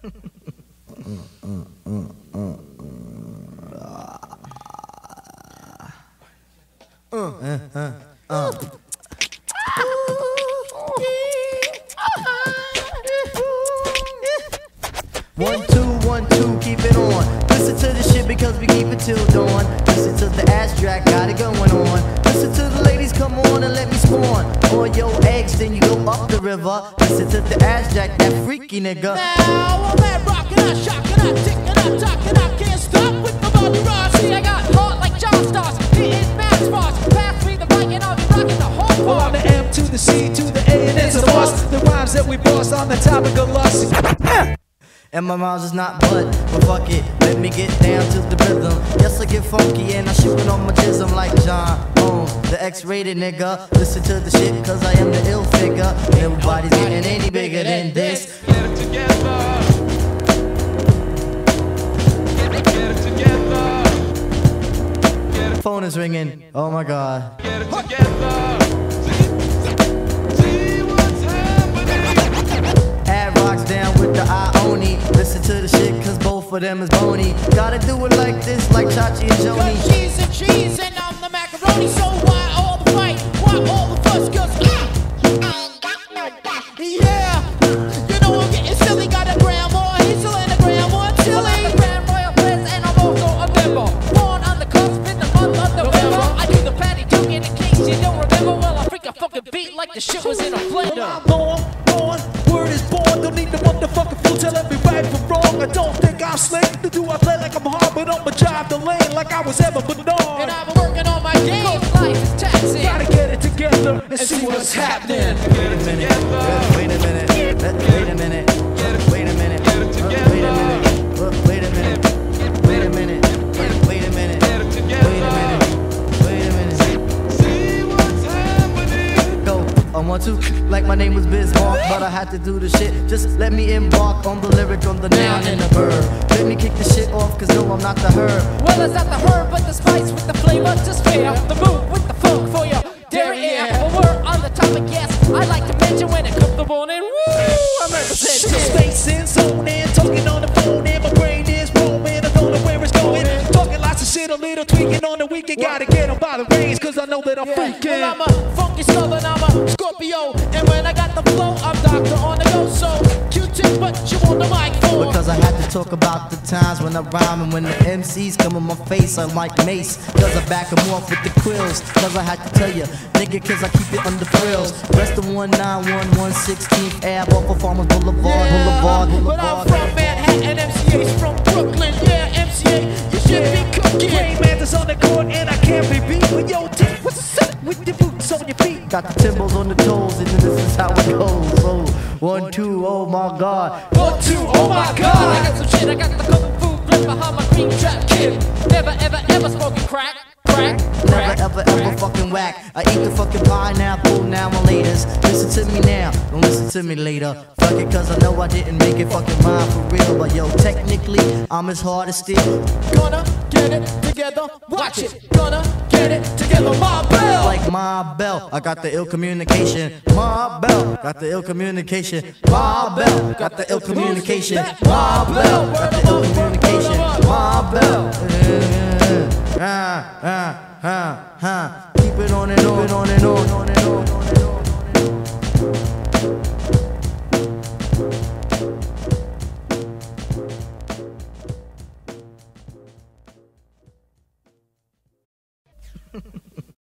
One, two, keep it on. Listen to the shit because we keep it till dawn. Listen to the ass track, got it going on. Listen to the ladies, come on and let me spawn. All your eggs, then you go up the river. Listen to the ass jack, that freaky nigga. Now I'm at rockin', I shockin', I tickin', I talkin', I can't stop with my body rock. See, I got heart like John Stars, hitting fast bars. Pass me the mic and I'll be rockin' the whole bar. On the M to the C to the A and it's a bust. The rhymes that we boss on the topic of lust. And my rhymes is not but fuck it, let me get down to the rhythm. Yes, I get funky and I shoot on my jism like John Holmes, the X-rated nigga. Listen to the shit cause I am the ill figure. Nobody's getting any bigger than this. Get it together. Get it together. Get it. Phone is ringing, oh my god. Get it together. See what's happening. Add rocks down with the Ioni. Listen to the shit cause both of them is bony. Gotta do it like this, like Chachi and Joni. Cause she's and cheese and I'm the macaroni. So why all the fight? Why all the fuss? Cause I ain't got no back. Yeah, you know I'm getting silly. Got a grandma Hazel and a grandma Chili. I'm the Grand Royal Prince and I'm also a member. Born on the cusp in the month of November. I do the patty duke in case you don't remember. Well, I freak a fucking beat like the shit was in a blender. I'm born, word is born. Don't need the motherfucking fool telling me right from wrong. I don't think I'm slick. Do I play like I'm hard, but I'ma drive the lane like I was ever Bernard. And I've been working on my game. Cause life is taxing. Gotta get it together and see what's happening. Get it together. Wait a minute, wait a minute, wait a minute, Get it together. wait a minute, wait a minute, wait a minute, wait a minute, Get it together. wait a minute. See what's happening. Go, I want to, like my name was Bismarck, but I had to do the shit. Just let me embark on the lyric, on the noun and the verb. Let me kick the shit off, cause no, I'm not the herb. Well, it's not the herb, but the spice with the flavor. Just fair, the move with the funk for your derriere. Well, we're on the topic, yes. I like to mention when it comes to morning. Woo, I'm representing. Space in, zone in, talking on the phone, and my brain is roaming. I don't know where it's going. Talking lots of shit, a little tweaking on the weekend. Gotta get them by the reins, cause I know that I'm freaking. Well, I'm a funky southern, I'm a Scorpio. And when I got the flow, I'm Doctor on the go. So, Q-tip, what you on the mic for? Because I had to talk about the times when I rhyme and when the MCs come in my face, I'm like Mace. Cause I back them off with the quills. Cause I had to tell you, nigga, cause I keep it under frills. Rest of 191, 116th Ave off of Farmers Boulevard, Boulevard. But I'm from Manhattan, MCA's from Brooklyn. Yeah, MCA, you should be cooking. Rainman's on the court and I can't be beat. But yo, Tim, what's the set with the boots on your feet? Got the timbals on the toes, and this is how it goes. So, 1, 2, oh my god. 1, 2, oh my god. I got some shit, I got the kung fu grip behind my green trap kid. Never, ever, ever smoking crack. Never ever ever fucking whack. I eat the fucking pineapple now and laters. Listen to me now, don't listen to me later. Fuck it, cause I know I didn't make it fucking mine for real. But yo, technically, I'm as hard as steel. Gonna get it together, watch it. Gonna get it together, my bell. Like my bell, I got the ill communication. My bell, got the ill communication. My bell, got the ill communication. My bell, got the ill communication. My bell. Keep it on and on, on and on, on and on, on and on. Ha ha ha.